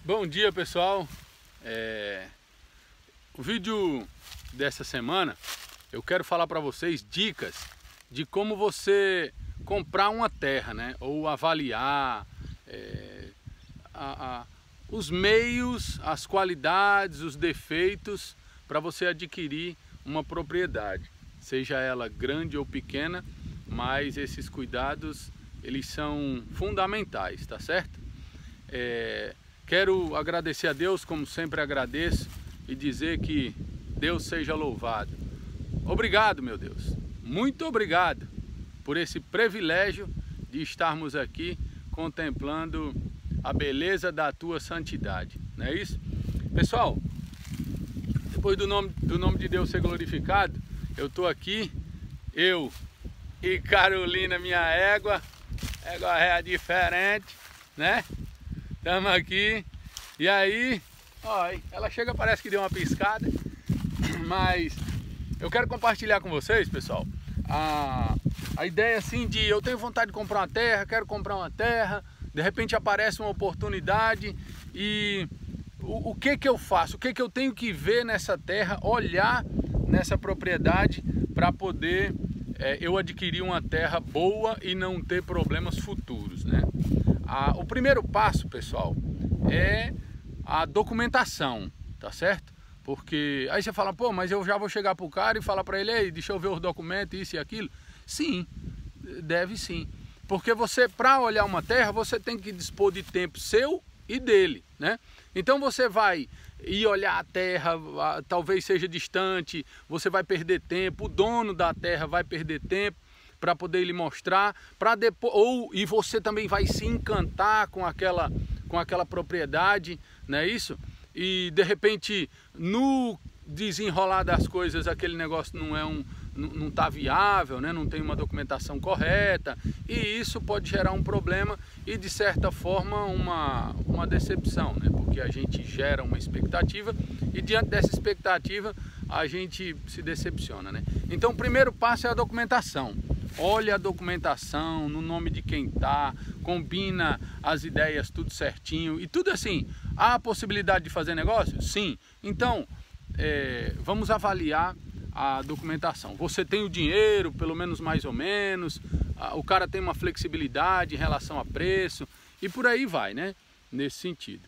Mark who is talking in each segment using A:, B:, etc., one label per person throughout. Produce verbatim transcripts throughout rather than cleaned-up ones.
A: Bom dia, pessoal. É... O vídeo dessa semana eu quero falar para vocês dicas de como você comprar uma terra, né? Ou avaliar é... a, a... os meios, as qualidades, os defeitos para você adquirir uma propriedade, seja ela grande ou pequena, mas esses cuidados eles são fundamentais, tá certo? É... Quero agradecer a Deus, como sempre agradeço, e dizer que Deus seja louvado. Obrigado, meu Deus, muito obrigado por esse privilégio de estarmos aqui contemplando a beleza da tua santidade, não é isso? Pessoal, depois do nome, do nome de Deus ser glorificado, eu estou aqui, eu e Carolina, minha égua, égua é diferente, né? Estamos aqui, e aí, ó, ela chega, parece que deu uma piscada, mas eu quero compartilhar com vocês, pessoal, a, a ideia assim de eu tenho vontade de comprar uma terra, quero comprar uma terra, de repente aparece uma oportunidade e o, o que que eu faço, o que que eu tenho que ver nessa terra, olhar nessa propriedade para poder é, eu adquirir uma terra boa e não ter problemas futuros, né? Ah, o primeiro passo, pessoal, é a documentação, tá certo? Porque aí você fala, pô, mas eu já vou chegar pro cara e falar para ele, ei, deixa eu ver os documentos, isso e aquilo. Sim, deve sim. Porque você, para olhar uma terra, você tem que dispor de tempo seu e dele, né? Então você vai ir olhar a terra, talvez seja distante, você vai perder tempo, o dono da terra vai perder tempo para poder lhe mostrar, para depois, ou e você também vai se encantar com aquela com aquela propriedade, não é isso? E de repente no desenrolar das coisas aquele negócio não é um não, não tá viável, né? Não tem uma documentação correta, e isso pode gerar um problema e de certa forma uma uma decepção, né? Porque a gente gera uma expectativa e diante dessa expectativa a gente se decepciona, né? Então o primeiro passo é a documentação. Olha a documentação, no nome de quem tá, combina as ideias tudo certinho e tudo assim. Há a possibilidade de fazer negócio? Sim. Então, é, vamos avaliar a documentação. Você tem o dinheiro, pelo menos mais ou menos, o cara tem uma flexibilidade em relação a preço e por aí vai, né? Nesse sentido.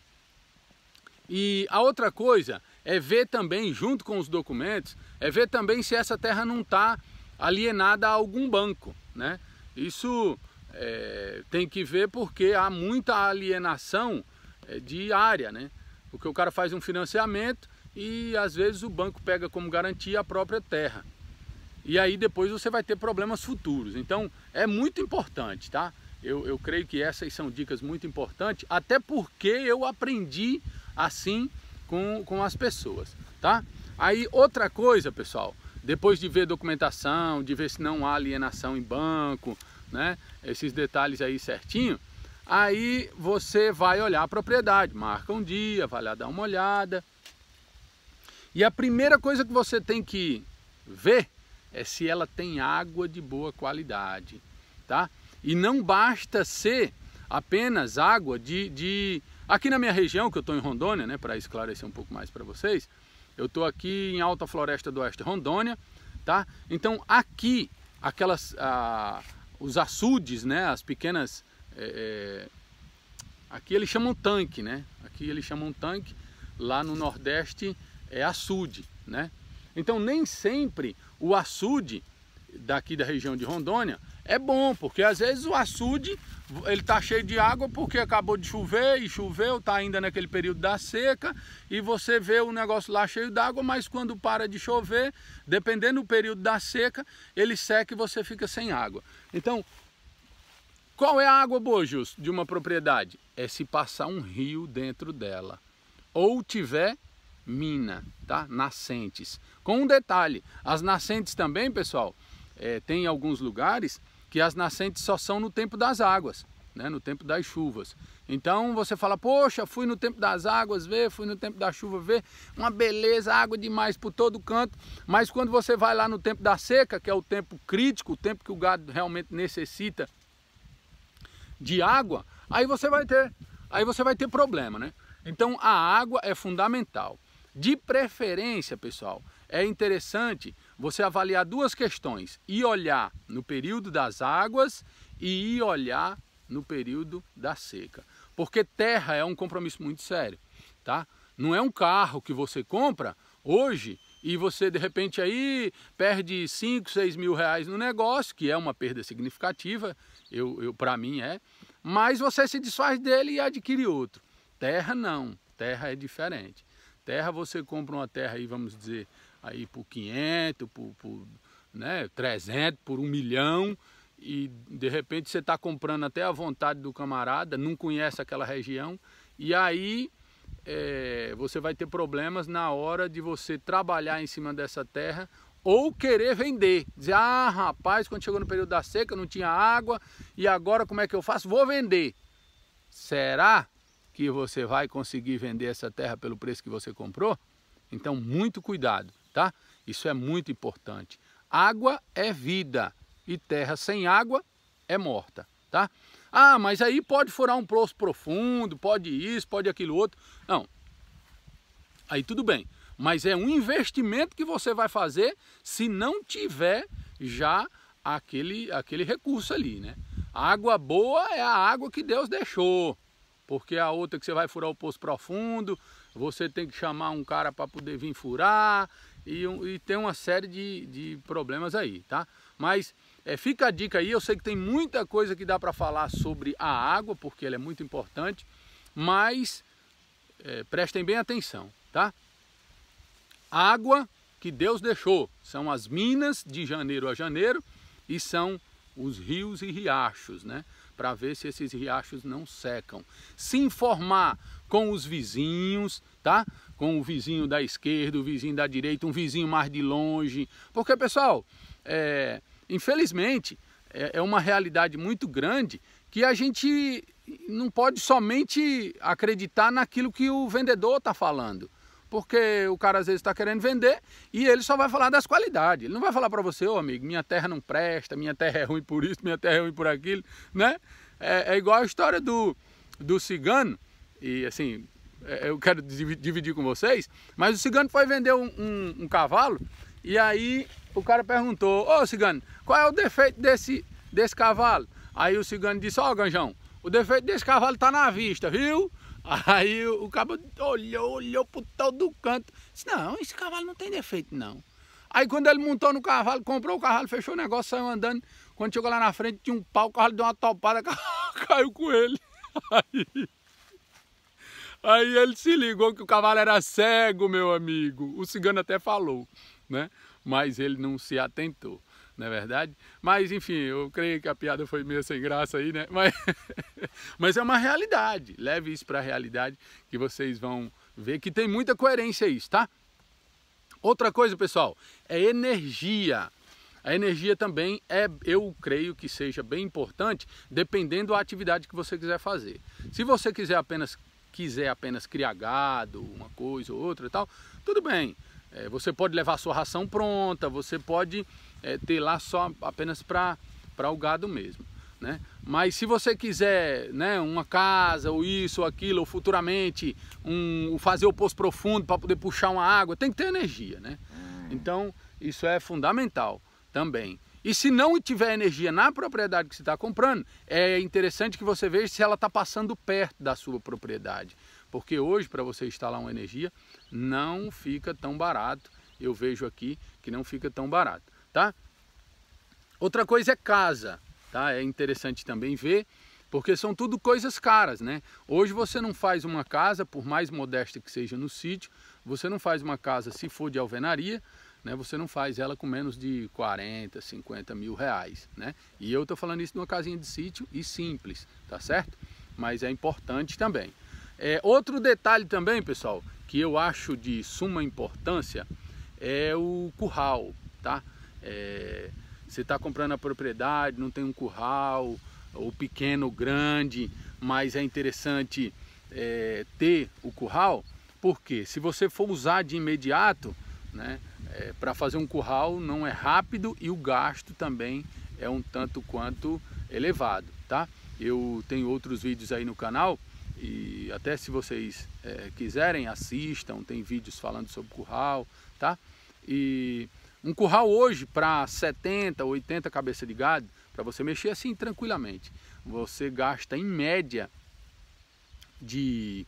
A: E a outra coisa é ver também, junto com os documentos, é ver também se essa terra não está alienada a algum banco, né? Isso é, tem que ver porque há muita alienação é, de área, né? Porque o cara faz um financiamento e às vezes o banco pega como garantia a própria terra. E aí depois você vai ter problemas futuros. Então é muito importante, tá? Eu, eu creio que essas são dicas muito importantes, até porque eu aprendi assim com, com as pessoas, tá? Aí outra coisa, pessoal, depois de ver documentação, de ver se não há alienação em banco, né? Esses detalhes aí certinho, aí você vai olhar a propriedade, marca um dia, vai lá dar uma olhada. E a primeira coisa que você tem que ver é se ela tem água de boa qualidade, tá? E não basta ser apenas água de... de... Aqui na minha região, que eu estou em Rondônia, né? Para esclarecer um pouco mais para vocês, eu estou aqui em Alta Floresta do Oeste, Rondônia, tá? Então aqui, aquelas, ah, os açudes, né? As pequenas, é, aqui eles chamam tanque, né? Aqui eles chamam tanque, lá no Nordeste é açude, né? Então nem sempre o açude daqui da região de Rondônia é bom, porque às vezes o açude ele tá cheio de água porque acabou de chover e choveu, tá ainda naquele período da seca e você vê o negócio lá cheio d'água, mas quando para de chover, dependendo do período da seca, ele seca e você fica sem água. Então, qual é a água boa, Justo, de uma propriedade? É se passar um rio dentro dela ou tiver mina, tá? Nascentes. Com um detalhe, as nascentes também, pessoal, é, tem alguns lugares que as nascentes só são no tempo das águas, né? No tempo das chuvas. Então você fala, poxa, fui no tempo das águas ver, fui no tempo da chuva ver, uma beleza, água demais por todo canto, mas quando você vai lá no tempo da seca, que é o tempo crítico, o tempo que o gado realmente necessita de água, aí você vai ter, aí você vai ter problema, né? Então a água é fundamental. De preferência, pessoal, é interessante você avaliar duas questões, e olhar no período das águas e ir olhar no período da seca. Porque terra é um compromisso muito sério, tá? Não é um carro que você compra hoje e você de repente aí perde cinco, seis mil reais no negócio, que é uma perda significativa, eu, eu, para mim é, mas você se desfaz dele e adquire outro. Terra não, terra é diferente. Terra você compra uma terra aí, vamos dizer, aí por quinhentos, por, por né, trezentos, por um milhão, e de repente você está comprando até à vontade do camarada, não conhece aquela região, e aí é, você vai ter problemas na hora de você trabalhar em cima dessa terra ou querer vender. Dizer, ah rapaz, quando chegou no período da seca não tinha água, e agora como é que eu faço? Vou vender. Será que você vai conseguir vender essa terra pelo preço que você comprou? Então muito cuidado, tá? Isso é muito importante. Água é vida e terra sem água é morta, tá? Ah, mas aí pode furar um poço profundo, pode isso, pode aquilo outro. Não, aí tudo bem, mas é um investimento que você vai fazer se não tiver já aquele, aquele recurso ali, né? A água boa é a água que Deus deixou. Porque a outra que você vai furar o poço profundo, você tem que chamar um cara para poder vir furar, e, e tem uma série de, de problemas aí, tá? Mas é, fica a dica aí, eu sei que tem muita coisa que dá para falar sobre a água, porque ela é muito importante, mas é, prestem bem atenção, tá? Água que Deus deixou, são as minas de janeiro a janeiro, e são os rios e riachos, né? Para ver se esses riachos não secam. Se informar com os vizinhos, tá? Com o vizinho da esquerda, o vizinho da direita, um vizinho mais de longe. Porque, pessoal, é, infelizmente, é, é uma realidade muito grande que a gente não pode somente acreditar naquilo que o vendedor está falando. Porque o cara às vezes está querendo vender e ele só vai falar das qualidades. Ele não vai falar para você, ô amigo, minha terra não presta, minha terra é ruim por isso, minha terra é ruim por aquilo, né? É, é igual a história do, do cigano, e assim, eu quero dividir com vocês, mas o cigano foi vender um, um, um cavalo, e aí o cara perguntou, ô cigano, qual é o defeito desse, desse cavalo? Aí o cigano disse, ó Ganjão, o defeito desse cavalo está na vista, viu? Aí o cabo olhou, olhou por todo canto, disse, não, esse cavalo não tem defeito não. Aí quando ele montou no cavalo, comprou o cavalo, fechou o negócio, saiu andando, quando chegou lá na frente tinha um pau, o cavalo deu uma topada, caiu com ele. Aí, aí ele se ligou que o cavalo era cego, meu amigo, o cigano até falou, né? Mas ele não se atentou, não é verdade? Mas enfim, eu creio que a piada foi meio sem graça aí, né? Mas, mas é uma realidade, leve isso para a realidade que vocês vão ver que tem muita coerência isso, tá? Outra coisa, pessoal, é energia. A energia também é, eu creio que seja bem importante, dependendo da atividade que você quiser fazer. Se você quiser apenas, quiser apenas criar gado, uma coisa ou outra e tal, tudo bem. É, você pode levar a sua ração pronta, você pode é, ter lá só apenas para para o gado mesmo, né? Mas se você quiser, né, uma casa, ou isso, ou aquilo, ou futuramente um, fazer o poço profundo para poder puxar uma água, tem que ter energia, né? Então isso é fundamental também. E se não tiver energia na propriedade que você está comprando, é interessante que você veja se ela está passando perto da sua propriedade. Porque hoje, para você instalar uma energia, não fica tão barato. Eu vejo aqui que não fica tão barato, tá? Outra coisa é casa, tá? É interessante também ver, porque são tudo coisas caras, né? Hoje você não faz uma casa, por mais modesta que seja no sítio, você não faz uma casa, se for de alvenaria, né? Você não faz ela com menos de quarenta, cinquenta mil reais, né? E eu tô falando isso numa casinha de sítio e simples, tá certo? Mas é importante também. É, outro detalhe também, pessoal, que eu acho de suma importância é o curral, tá? É, você está comprando a propriedade, não tem um curral, ou pequeno ou grande, mas é interessante é, ter o curral, porque se você for usar de imediato, né, é, para fazer um curral não é rápido e o gasto também é um tanto quanto elevado, tá? Eu tenho outros vídeos aí no canal e até se vocês é, quiserem, assistam, tem vídeos falando sobre curral, tá? E um curral hoje para setenta, oitenta cabeças de gado, para você mexer assim tranquilamente, você gasta em média de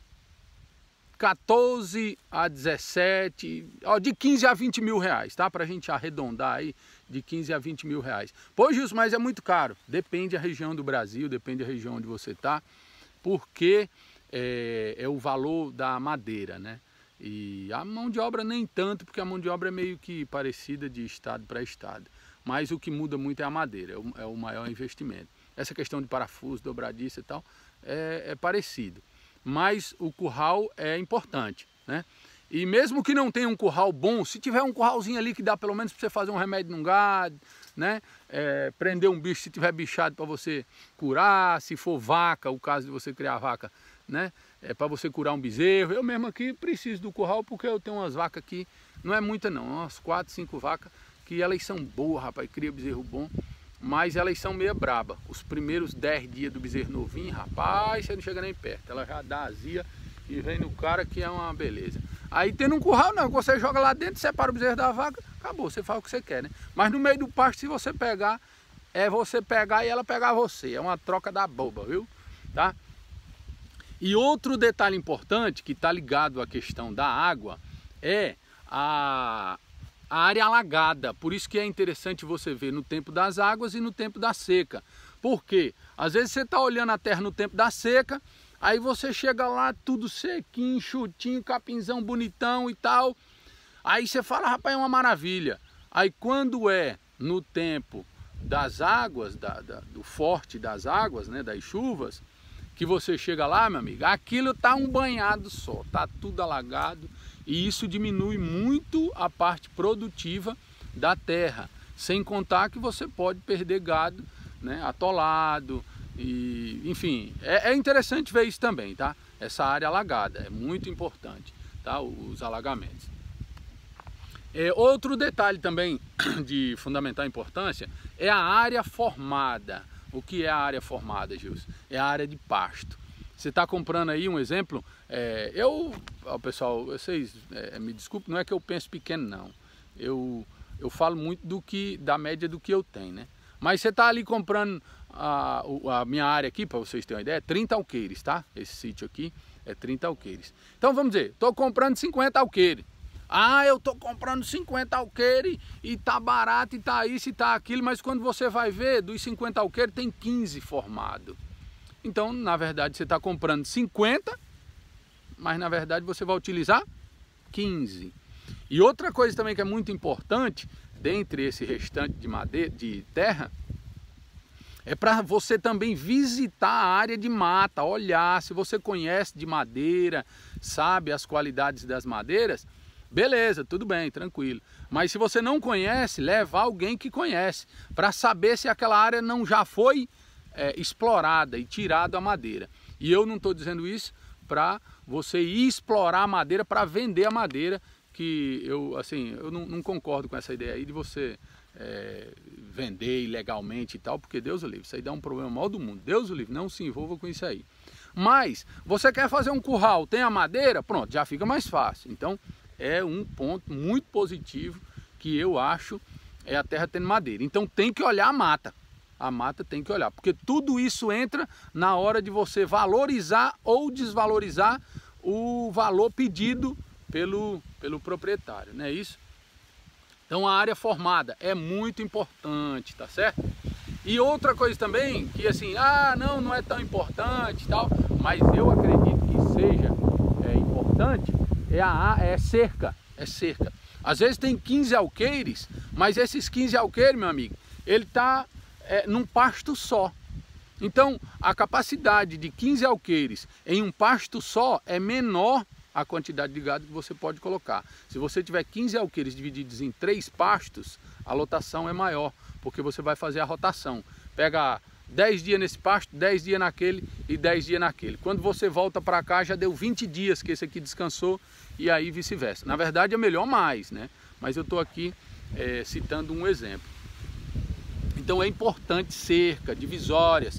A: quatorze a dezessete, ó, de quinze a vinte mil reais, tá? Pra gente arredondar aí, de quinze a vinte mil reais. Pô, Gilson, mas é muito caro. Depende da região do Brasil, depende da região onde você tá, porque é, é o valor da madeira, né? E a mão de obra nem tanto, porque a mão de obra é meio que parecida de estado para estado. Mas o que muda muito é a madeira, é o, é o maior investimento. Essa questão de parafuso, dobradiça e tal, é, é parecido. Mas o curral é importante, né? E mesmo que não tenha um curral bom, se tiver um curralzinho ali que dá pelo menos para você fazer um remédio num gado, né? É, prender um bicho se tiver bichado para você curar, se for vaca, o caso de você criar vaca, né? É para você curar um bezerro. Eu mesmo aqui preciso do curral porque eu tenho umas vacas aqui, não é muita não, umas quatro, cinco vacas, que elas são boas, rapaz, cria bezerro bom. Mas elas são meio braba. Os primeiros dez dias do bezerro novinho, rapaz, você não chega nem perto. Ela já dá azia e vem no cara que é uma beleza. Aí tendo um curral não, você joga lá dentro, separa o bezerro da vaca, acabou, você faz o que você quer, né? Mas no meio do pasto, se você pegar, é você pegar e ela pegar você. É uma troca da boba, viu? Tá? E outro detalhe importante que está ligado à questão da água é a... a área alagada. Por isso que é interessante você ver no tempo das águas e no tempo da seca. Por quê? Às vezes você está olhando a terra no tempo da seca, aí você chega lá tudo sequinho, chutinho, capinzão bonitão e tal. Aí você fala, rapaz, é uma maravilha. Aí quando é no tempo das águas, da, da, do forte das águas, né, das chuvas, que você chega lá, meu amigo, aquilo tá um banhado só, tá tudo alagado. E isso diminui muito a parte produtiva da terra, sem contar que você pode perder gado, né, atolado, e, enfim, é, é interessante ver isso também, tá? Essa área alagada, é muito importante, tá? Os alagamentos. É, outro detalhe também de fundamental importância é a área formada. O que é a área formada, Gilson? É a área de pasto. Você está comprando aí um exemplo, é, eu, ó, pessoal, vocês é, me desculpem, não é que eu penso pequeno não, eu, eu falo muito do que, da média do que eu tenho, né? Mas você está ali comprando a, a minha área aqui, para vocês terem uma ideia, é trinta alqueires, tá? Esse sítio aqui é trinta alqueires. Então vamos dizer, estou comprando cinquenta alqueires. Ah, eu estou comprando cinquenta alqueires e tá barato e tá isso e tá aquilo, mas quando você vai ver, dos cinquenta alqueires tem quinze formados. Então, na verdade, você está comprando cinquenta, mas na verdade você vai utilizar quinze. E outra coisa também que é muito importante, dentre esse restante de madeira, de terra, é para você também visitar a área de mata, olhar, se você conhece de madeira, sabe as qualidades das madeiras, beleza, tudo bem, tranquilo. Mas se você não conhece, levar alguém que conhece, para saber se aquela área não já foi É, explorada e tirada a madeira. E eu não estou dizendo isso para você ir explorar a madeira para vender a madeira, que eu assim eu não, não concordo com essa ideia aí de você é, vender ilegalmente e tal, porque Deus o livre, isso aí dá um problema maior do mundo. Deus o livre, não se envolva com isso aí. Mas você quer fazer um curral, tem a madeira, pronto, já fica mais fácil. Então é um ponto muito positivo que eu acho, é a terra tendo madeira. Então tem que olhar a mata. A mata tem que olhar, porque tudo isso entra na hora de você valorizar ou desvalorizar o valor pedido pelo, pelo proprietário, não é isso? Então a área formada é muito importante, tá certo? E outra coisa também, que assim, ah, não, não é tão importante e tal, mas eu acredito que seja é, importante, é a é cerca, é cerca. Às vezes tem quinze alqueires, mas esses quinze alqueires, meu amigo, ele tá É, num pasto só. Então a capacidade de quinze alqueires em um pasto só é menor a quantidade de gado que você pode colocar. Se você tiver quinze alqueires divididos em três pastos, a lotação é maior, porque você vai fazer a rotação. Pega dez dias nesse pasto, dez dias naquele e dez dias naquele. Quando você volta para cá já deu vinte dias que esse aqui descansou e aí vice-versa. Na verdade é melhor mais, né? Mas eu estou aqui é, citando um exemplo. Então é importante cerca, divisórias.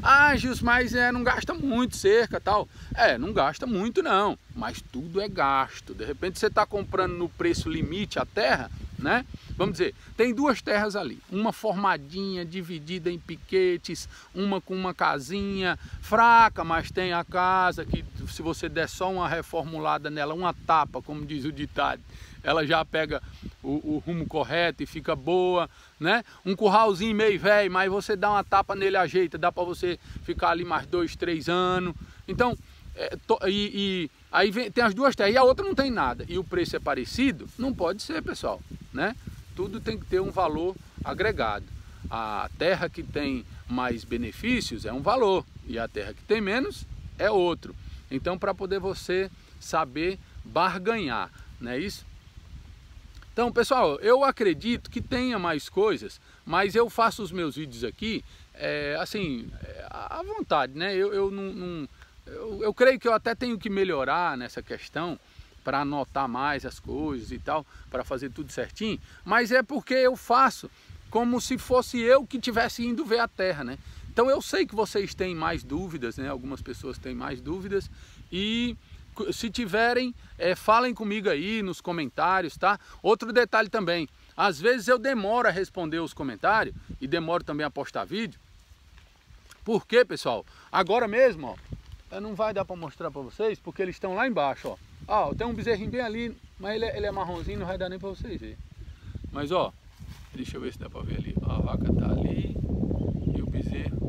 A: Ah, Gilson, mas é, não gasta muito cerca tal. É, não gasta muito não, mas tudo é gasto. De repente você está comprando no preço limite a terra, né? Vamos dizer, tem duas terras ali, uma formadinha, dividida em piquetes, uma com uma casinha fraca, mas tem a casa que se você der só uma reformulada nela, uma tapa, como diz o ditado, ela já pega o, o rumo correto e fica boa, né? Um curralzinho meio velho, mas você dá uma tapa nele, ajeita, dá para você ficar ali mais dois, três anos. Então, é, to, e, e aí vem, tem as duas terras e a outra não tem nada e o preço é parecido, não pode ser, pessoal, né? Tudo tem que ter um valor agregado. A terra que tem mais benefícios é um valor e a terra que tem menos é outro. Então, para poder você saber barganhar, não é isso? Então, pessoal, eu acredito que tenha mais coisas, mas eu faço os meus vídeos aqui, é, assim, é, à vontade, né? Eu, eu, não, não, eu, eu creio que eu até tenho que melhorar nessa questão, para anotar mais as coisas e tal, para fazer tudo certinho, mas é porque eu faço como se fosse eu que estivesse indo ver a terra, né? Então eu sei que vocês têm mais dúvidas, né? Algumas pessoas têm mais dúvidas e se tiverem, é, falem comigo aí nos comentários, tá? Outro detalhe também, às vezes eu demoro a responder os comentários e demoro também a postar vídeo. Por quê, pessoal? Agora mesmo, ó, não vai dar para mostrar para vocês porque eles estão lá embaixo, ó. Ó, tem um bezerrinho bem ali, mas ele é, ele é marronzinho, não vai dar nem para vocês verem. Mas ó, deixa eu ver se dá para ver ali. Ó, a vaca tá ali e o bezerro.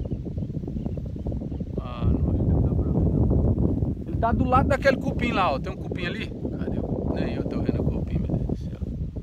A: Ah, não acho que não dá para ver não. Ele tá do lado daquele cupim lá, ó. Tem um cupim ali. Cadê o... Nem eu tô vendo o cupim, meu Deus do céu.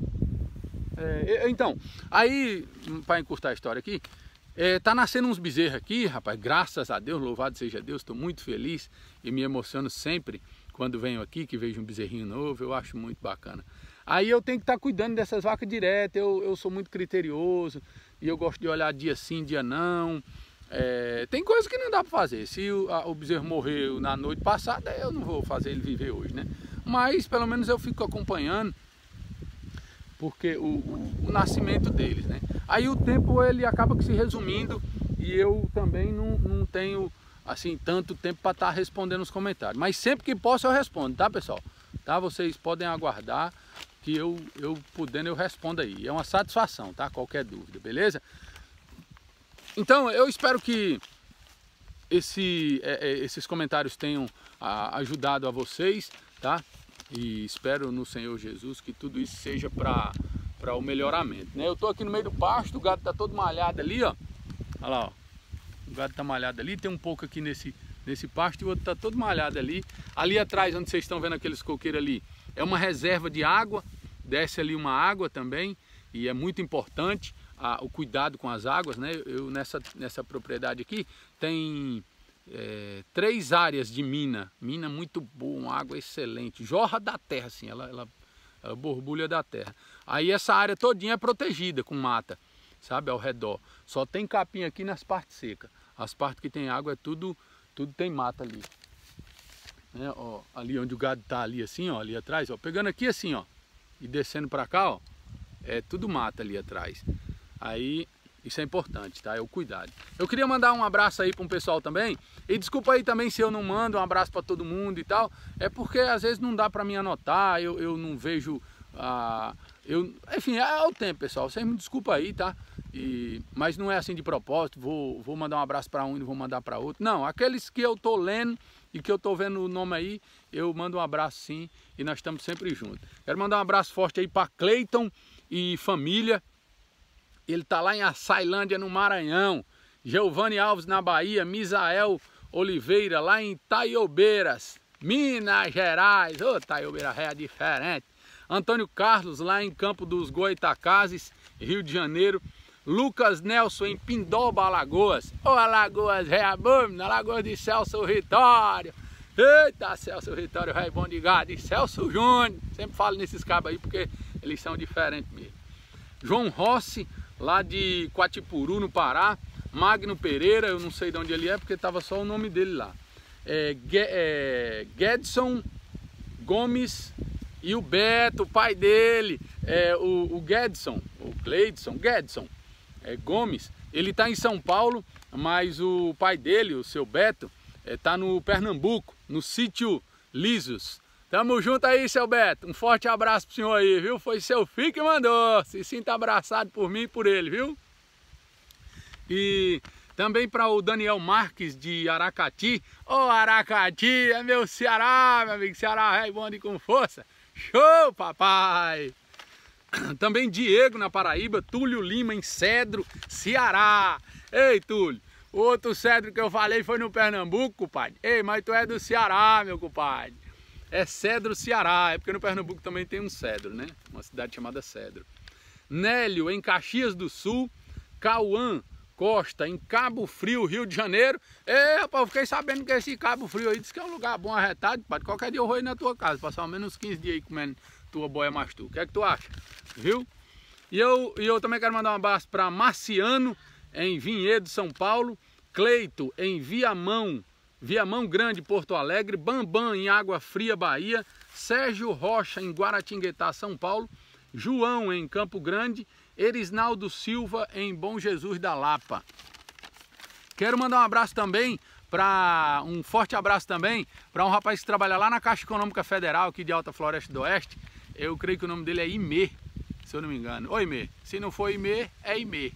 A: É, então, aí, para encurtar a história aqui, é, tá nascendo uns bezerros aqui, rapaz, graças a Deus, louvado seja Deus, estou muito feliz e me emociono sempre quando venho aqui, que vejo um bezerrinho novo, eu acho muito bacana. Aí eu tenho que estar cuidando dessas vacas direto, eu, eu sou muito criterioso, e eu gosto de olhar dia sim, dia não. É, tem coisas que não dá para fazer, se o, a, o bezerro morreu na noite passada, eu não vou fazer ele viver hoje, né? Mas pelo menos eu fico acompanhando, porque o, o, o nascimento deles, né? Aí o tempo ele acaba que se resumindo, e eu também não, não tenho... assim, tanto tempo para estar respondendo os comentários. Mas sempre que posso eu respondo, tá, pessoal? Tá? Vocês podem aguardar que eu, eu podendo eu respondo aí. É uma satisfação, tá? Qualquer dúvida, beleza? Então, eu espero que esse, é, é, esses comentários tenham a, ajudado a vocês, tá? E espero no Senhor Jesus que tudo isso seja para para o melhoramento, né? Eu tô aqui no meio do pasto, o gado tá todo malhado ali, ó. Olha lá, ó. O gado tá malhado ali, tem um pouco aqui nesse, nesse pasto e o outro tá todo malhado ali. Ali atrás, onde vocês estão vendo aqueles coqueiros ali, é uma reserva de água, desce ali uma água também, e é muito importante a, o cuidado com as águas, né? Eu nessa, nessa propriedade aqui tem é, três áreas de mina, mina muito boa, uma água excelente, jorra da terra assim, ela, ela, ela borbulha da terra. Aí essa área todinha é protegida com mata, sabe, ao redor. Só tem capim aqui nas partes secas. As partes que tem água é tudo, tudo tem mata ali. Né? Ó, ali onde o gado tá ali assim, ó, ali atrás, ó, pegando aqui assim, ó, e descendo para cá, ó, é tudo mata ali atrás. Aí isso é importante, tá? É o cuidado. Eu queria mandar um abraço aí para um pessoal também. E desculpa aí também se eu não mando um abraço para todo mundo e tal. É porque às vezes não dá para mim anotar, eu, eu não vejo a... Eu, enfim, é o tempo, pessoal. Vocês me desculpa aí, tá? E, mas não é assim de propósito, vou, vou mandar um abraço para um e vou mandar para outro. Não, aqueles que eu tô lendo e que eu tô vendo o nome aí, eu mando um abraço sim e nós estamos sempre juntos. Quero mandar um abraço forte aí para Cleiton e família. Ele tá lá em Açailândia, no Maranhão. Giovanni Alves na Bahia, Misael Oliveira lá em Taiobeiras, Minas Gerais. Ô, Taiobeira é diferente. Antônio Carlos lá em Campo dos Goitacazes, Rio de Janeiro. Lucas Nelson em Pindoba, Alagoas. Ô, Alagoas, é bom, na Alagoas de Celso Vitório. Eita, Celso Vitório, é bom de gado. E Celso Júnior, sempre falo nesses cabos aí porque eles são diferentes mesmo. João Rossi, lá de Quatipuru, no Pará. Magno Pereira, eu não sei de onde ele é porque estava só o nome dele lá. É, é, Gedson Gomes e o Beto, o pai dele, é, o, o Gedson, o Cleidson, Gedson é, Gomes, ele está em São Paulo mas o pai dele, o seu Beto, está no Pernambuco, no sítio Lisos. Tamo junto aí, seu Beto. Um forte abraço pro senhor aí, viu? Foi seu filho que mandou. Se sinta abraçado por mim e por ele, viu? E também para o Daniel Marques de Aracati. Ô, oh, Aracati, é meu Ceará, meu amigo. Ceará, é bom de com força. Show, papai! Também Diego na Paraíba, Túlio Lima em Cedro, Ceará. Ei, Túlio, o outro Cedro que eu falei foi no Pernambuco, compadre. Ei, mas tu é do Ceará, meu compadre. É Cedro, Ceará, é porque no Pernambuco também tem um Cedro, né? Uma cidade chamada Cedro. Nélio em Caxias do Sul, Cauã Costa em Cabo Frio, Rio de Janeiro. Ei, rapaz, eu fiquei sabendo que esse Cabo Frio aí diz que é um lugar bom, arretado, compadre. Qualquer dia eu vou ir na tua casa, passar ao menos uns quinze dias aí comendo tua boia mastu. O que é que tu acha? Viu? E eu, e eu também quero mandar um abraço para Marciano em Vinhedo, São Paulo, Cleito em Viamão, Viamão Grande, Porto Alegre, Bambam em Água Fria, Bahia, Sérgio Rocha em Guaratinguetá, São Paulo, João em Campo Grande, Erisnaldo Silva em Bom Jesus da Lapa. Quero mandar um abraço também para um forte abraço também para um rapaz que trabalha lá na Caixa Econômica Federal aqui de Alta Floresta do Oeste. Eu creio que o nome dele é Imê, se eu não me engano. Oi, Imê. Se não for Imê, é Imê.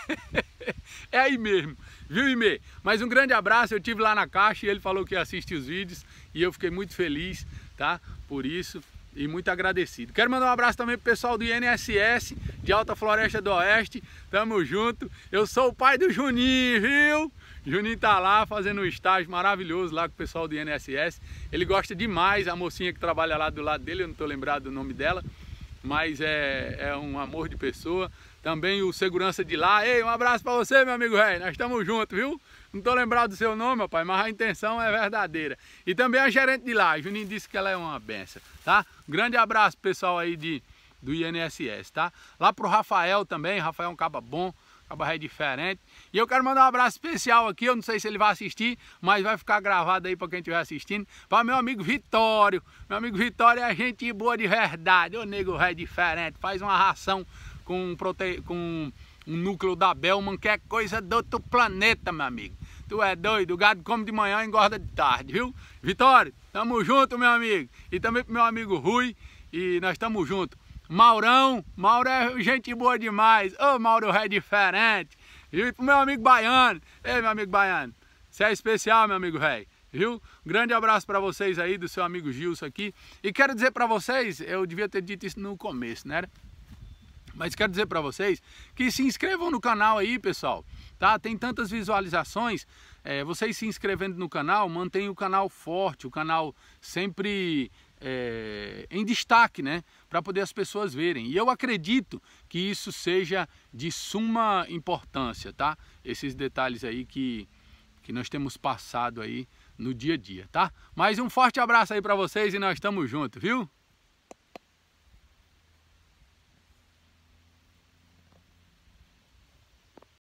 A: É aí mesmo, viu, Imê? Mas um grande abraço, eu estive lá na Caixa e ele falou que assiste os vídeos e eu fiquei muito feliz, tá? Por isso e muito agradecido. Quero mandar um abraço também pro pessoal do I N S S de Alta Floresta do Oeste. Tamo junto. Eu sou o pai do Juninho, viu? Juninho tá lá fazendo um estágio maravilhoso lá com o pessoal do I N S S. Ele gosta demais, a mocinha que trabalha lá do lado dele, eu não tô lembrado do nome dela, mas é, é um amor de pessoa. Também o segurança de lá. Ei, um abraço pra você, meu amigo velho. Nós estamos juntos, viu? Não tô lembrado do seu nome, rapaz, mas a intenção é verdadeira. E também a gerente de lá. Juninho disse que ela é uma benção, tá? Grande abraço, pessoal aí de, do I N S S, tá? Lá pro Rafael também. Rafael é um caba bom, caba é diferente. E eu quero mandar um abraço especial aqui. Eu não sei se ele vai assistir, mas vai ficar gravado aí pra quem estiver assistindo. Para meu amigo Vitório. Meu amigo Vitório é gente boa de verdade. Ô, nego é diferente. Faz uma ração com, prote... com um núcleo da Bellman, que é coisa do outro planeta, meu amigo. Tu é doido, o gado come de manhã e engorda de tarde, viu? Vitório, tamo junto, meu amigo. E também pro meu amigo Rui, e nós tamo junto. Maurão, Mauro é gente boa demais. Ô, Mauro é diferente. E pro meu amigo Baiano. Ei, meu amigo Baiano, você é especial, meu amigo rei. Viu? Grande abraço para vocês aí, do seu amigo Gilson aqui. E quero dizer para vocês, eu devia ter dito isso no começo, né? Mas quero dizer para vocês que se inscrevam no canal aí, pessoal, tá? Tem tantas visualizações, é, vocês se inscrevendo no canal, mantém o canal forte, o canal sempre é, em destaque, né? Para poder as pessoas verem. E eu acredito que isso seja de suma importância, tá? Esses detalhes aí que, que nós temos passado aí no dia a dia, tá? Mas um forte abraço aí para vocês e nós estamos juntos, viu?